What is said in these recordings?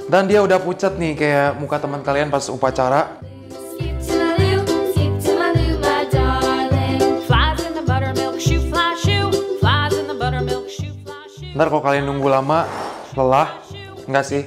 Dan dia udah pucat nih kayak muka teman kalian pas upacara. Ntar kalau kalian nunggu lama, lelah, enggak sih?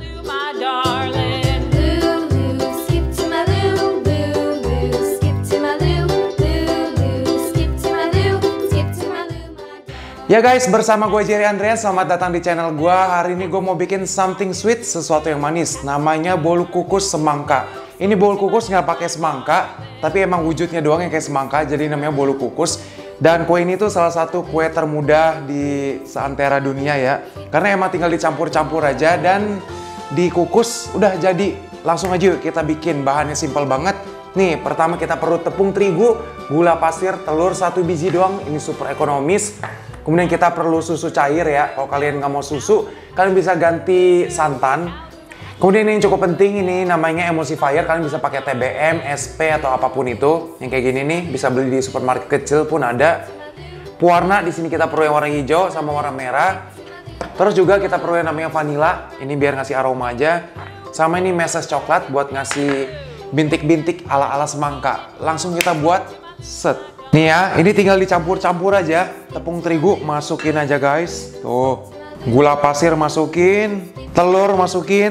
Ya guys, bersama gue Jerry Andreas, selamat datang di channel gue. Hari ini gue mau bikin something sweet, sesuatu yang manis. Namanya bolu kukus semangka. Ini bolu kukus nggak pakai semangka, tapi emang wujudnya doang yang kayak semangka, jadi namanya bolu kukus. Dan kue ini tuh salah satu kue termudah di seantero dunia ya. Karena emang tinggal dicampur-campur aja dan dikukus, udah jadi. Langsung aja yuk kita bikin, bahannya simple banget. Nih, pertama kita perlu tepung terigu, gula pasir, telur 1 biji doang, ini super ekonomis. Kemudian kita perlu susu cair ya, kalau kalian nggak mau susu, kalian bisa ganti santan. Kemudian ini yang cukup penting, ini namanya emulsifier, kalian bisa pakai TBM, SP, atau apapun itu. Yang kayak gini nih, bisa beli di supermarket kecil pun ada. Pewarna, di sini kita perlu yang warna hijau sama warna merah. Terus juga kita perlu yang namanya vanilla, ini biar ngasih aroma aja. Sama ini meses coklat buat ngasih bintik-bintik ala-ala semangka. Langsung kita buat set. Nih ya, ini tinggal dicampur-campur aja. Tepung terigu masukin aja guys. Tuh, gula pasir masukin, telur masukin.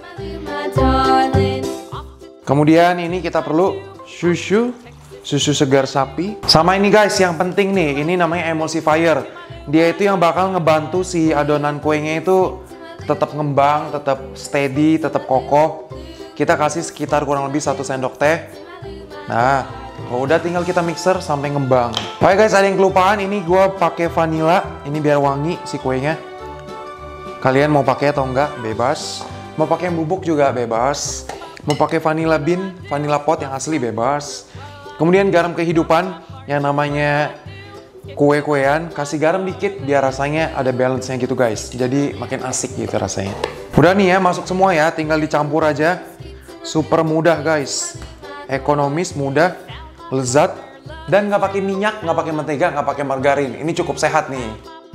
Kemudian ini kita perlu susu segar sapi. Sama ini guys, yang penting nih, ini namanya emulsifier. Dia itu yang bakal ngebantu si adonan kuenya itu tetap ngembang, tetap steady, tetap kokoh. Kita kasih sekitar kurang lebih 1 sendok teh. Nah, kalau udah tinggal kita mixer sampai ngembang. Oke guys, ada yang kelupaan, ini gue pakai vanilla, ini biar wangi si kuenya. Kalian mau pakai atau enggak, bebas. Mau pakai yang bubuk juga bebas. Mau pakai vanilla bean, vanilla pot yang asli bebas. Kemudian garam kehidupan, yang namanya kue-kuean, kasih garam dikit biar rasanya ada balance-nya gitu guys. Jadi makin asik gitu rasanya. Udah nih ya, masuk semua ya, tinggal dicampur aja. Super mudah guys. Ekonomis, mudah, lezat, dan nggak pakai minyak, nggak pakai mentega, nggak pakai margarin. Ini cukup sehat nih.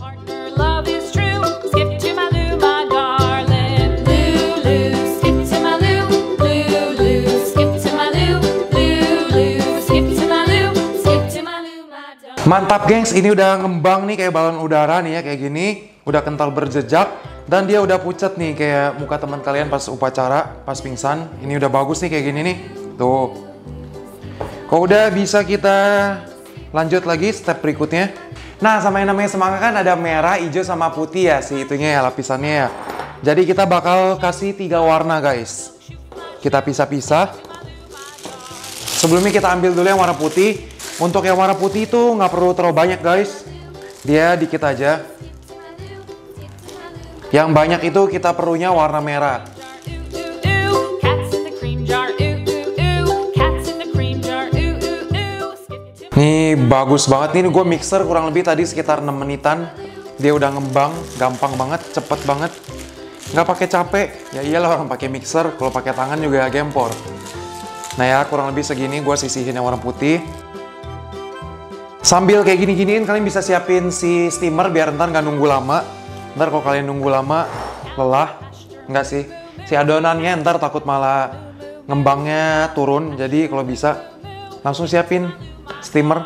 Mantap gengs, ini udah ngembang nih kayak balon udara nih ya, kayak gini. Udah kental berjejak, dan dia udah pucat nih kayak muka teman kalian pas upacara, pas pingsan. Ini udah bagus nih kayak gini nih. Tuh. Kalau udah bisa kita lanjut lagi step berikutnya. Nah, sama yang namanya semangka kan ada merah, hijau, sama putih ya, si itunya ya, lapisannya ya. Jadi kita bakal kasih 3 warna guys. Kita pisah-pisah. Sebelumnya kita ambil dulu yang warna putih. Untuk yang warna putih itu nggak perlu terlalu banyak guys. Dia dikit aja. Yang banyak itu kita perlunya warna merah. Nih bagus banget nih, gue mixer kurang lebih tadi sekitar 6 menitan. Dia udah ngembang, gampang banget, cepet banget. Nggak pakai capek. Ya iyalah orang pakai mixer, kalau pakai tangan juga gempor. Nah ya kurang lebih segini gue sisihin yang warna putih. Sambil kayak gini-giniin kalian bisa siapin si steamer biar ntar nggak nunggu lama. Ntar kalau kalian nunggu lama, lelah. Nggak sih, si adonannya ntar takut malah ngembangnya turun. Jadi kalau bisa langsung siapin steamer.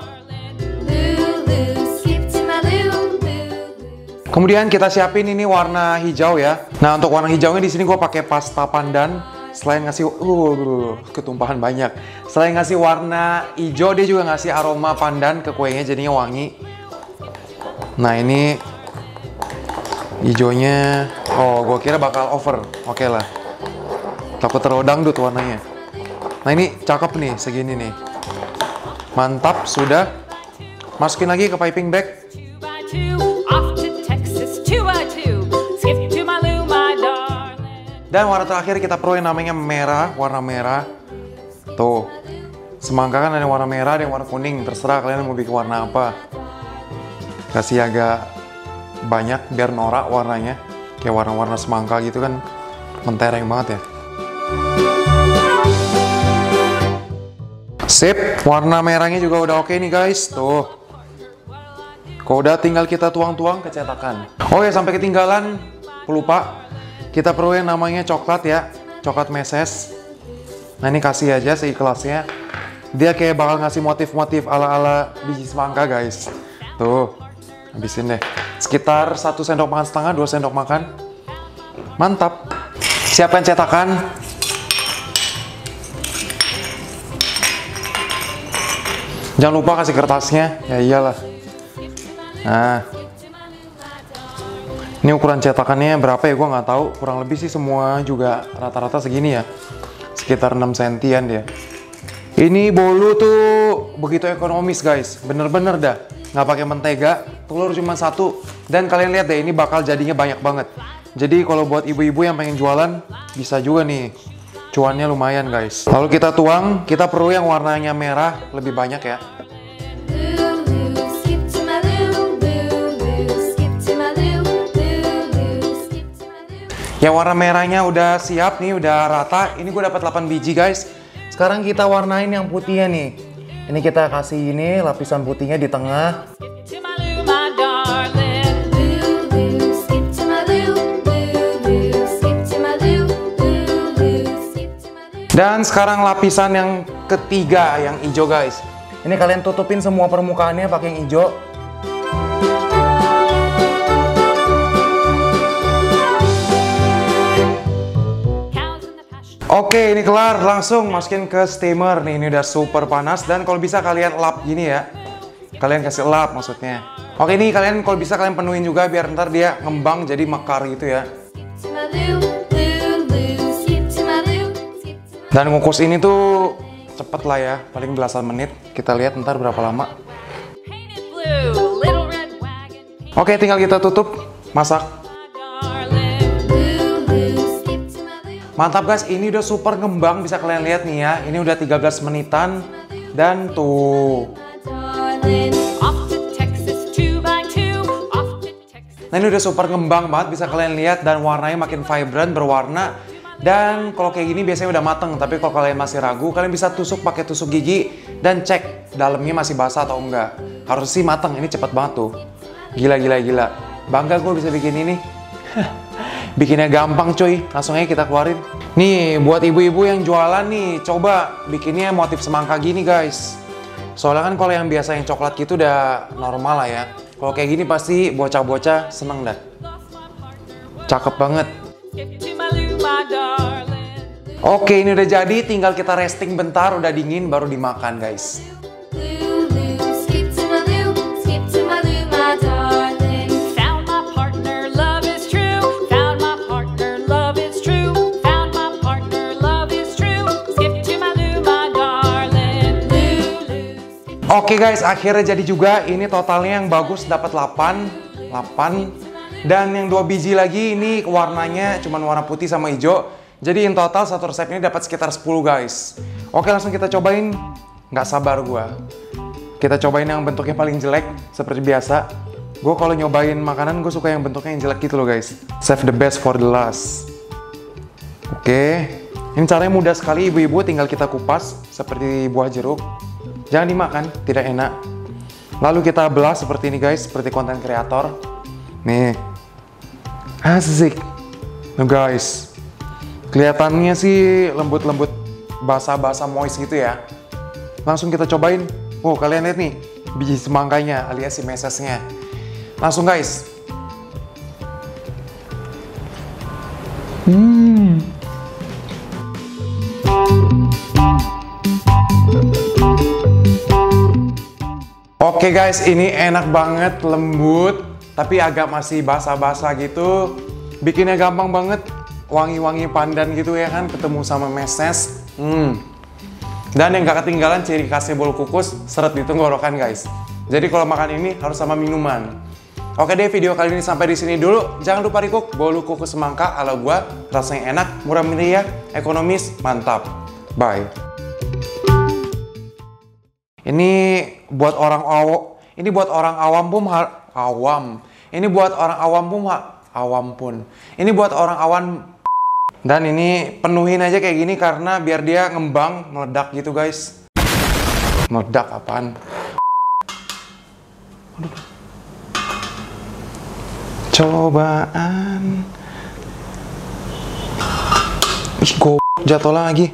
Kemudian kita siapin ini warna hijau ya. Nah untuk warna hijaunya di sini gue pakai pasta pandan. Selain ngasih ketumpahan banyak. Selain ngasih warna hijau, dia juga ngasih aroma pandan ke kuenya jadinya wangi. Nah ini hijaunya, gue kira bakal over. Oke lah. Takut terlalu dangdut warnanya. Nah ini cakep nih segini nih. Mantap, sudah. Masukin lagi ke piping bag. Dan warna terakhir kita perlu yang namanya merah, warna merah. Tuh, semangka kan ada warna merah, ada yang warna kuning. Terserah kalian mau bikin warna apa. Kasih agak banyak biar norak warnanya. Kayak warna-warna semangka gitu kan, mentereng banget ya. Sip, warna merahnya juga udah oke nih guys. Tuh. Kalau udah tinggal kita tuang-tuang ke cetakan. Oke, sampai ketinggalan, lupa. Kita perlu yang namanya coklat ya, coklat meses. Nah ini kasih aja seikhlasnya. Dia kayak bakal ngasih motif-motif ala-ala biji semangka guys. Tuh, habisin deh. Sekitar 1 sendok makan setengah, 2 sendok makan. Mantap. Siapkan cetakan. Jangan lupa kasih kertasnya. Ya iyalah. Nah. Ini ukuran cetakannya berapa ya? Gue nggak tahu. Kurang lebih sih semua juga rata-rata segini ya. Sekitar 6 sentian dia. Ini bolu tuh begitu ekonomis guys. Bener-bener dah. Nggak pakai mentega. Telur cuma 1. Dan kalian lihat deh, ini bakal jadinya banyak banget. Jadi kalau buat ibu-ibu yang pengen jualan, bisa juga nih. Cuannya lumayan guys. Lalu kita tuang. Kita perlu yang warnanya merah lebih banyak ya. Ya warna merahnya udah siap nih, udah rata. Ini gue dapat 8 biji guys. Sekarang kita warnain yang putihnya nih. Ini kita kasih ini lapisan putihnya di tengah. Dan sekarang lapisan yang ketiga, yang hijau guys. Ini kalian tutupin semua permukaannya pakai yang hijau. Oke, ini kelar. Langsung masukin ke steamer. Nih, ini udah super panas. Dan kalau bisa kalian lap gini ya. Kalian kasih lap maksudnya. Oke, ini kalian kalau bisa kalian penuhin juga biar ntar dia ngembang jadi mekar gitu ya. Dan ngukus ini tuh cepet lah ya. Paling belasan menit. Kita lihat ntar berapa lama. Oke, tinggal kita tutup. Masak. Mantap guys, ini udah super ngembang, bisa kalian lihat nih ya. Ini udah 13 menitan dan tuh. Nah ini udah super ngembang banget, bisa kalian lihat dan warnanya makin vibrant, berwarna. Dan kalau kayak gini biasanya udah mateng, tapi kalau kalian masih ragu, kalian bisa tusuk pakai tusuk gigi dan cek dalamnya masih basah atau enggak. Harus sih mateng, ini cepet banget tuh. Gila. Bangga gue bisa bikin ini. Bikinnya gampang cuy, langsung aja kita keluarin. Nih, buat ibu-ibu yang jualan nih, coba bikinnya motif semangka gini guys. Soalnya kan kalau yang biasa yang coklat gitu udah normal lah ya. Kalau kayak gini pasti bocah-bocah seneng dah. Cakep banget. Oke, ini udah jadi, tinggal kita resting bentar, udah dingin baru dimakan guys. Oke guys, akhirnya jadi juga. Ini totalnya yang bagus dapat 8. Dan yang 2 biji lagi ini warnanya cuma warna putih sama hijau. Jadi in total satu resep ini dapat sekitar 10 guys. Oke, langsung kita cobain. Nggak sabar gua. Kita cobain yang bentuknya paling jelek seperti biasa. Gue kalau nyobain makanan gue suka yang bentuknya yang jelek gitu loh guys. Save the best for the last. Oke. Ini caranya mudah sekali, ibu-ibu tinggal kita kupas seperti buah jeruk. Jangan dimakan, tidak enak. Lalu kita belah seperti ini guys, seperti konten kreator. Nih. Asik. Nah guys. Kelihatannya sih lembut-lembut, basah-basah moist gitu ya. Langsung kita cobain. Oh, kalian lihat nih, biji semangkanya alias si mesesnya. Langsung guys. Oke guys, ini enak banget, lembut, tapi agak masih basah-basah gitu. Bikinnya gampang banget, wangi-wangi pandan gitu ya kan, ketemu sama meses. Dan yang gak ketinggalan ciri khasnya bolu kukus, seret di tenggorokan guys. Jadi kalau makan ini harus sama minuman. Oke deh, video kali ini sampai di sini dulu. Jangan lupa recook bolu kukus semangka ala gua, rasanya enak, murah meriah, ekonomis, mantap. Bye. Ini buat orang awam. Ini buat orang awam pun awam. Ini buat orang awam pun awam pun. Ini buat orang awam. Dan ini penuhin aja kayak gini karena biar dia ngembang, meledak gitu guys. Meledak apaan? Cobaan Ih, jatuh lagi.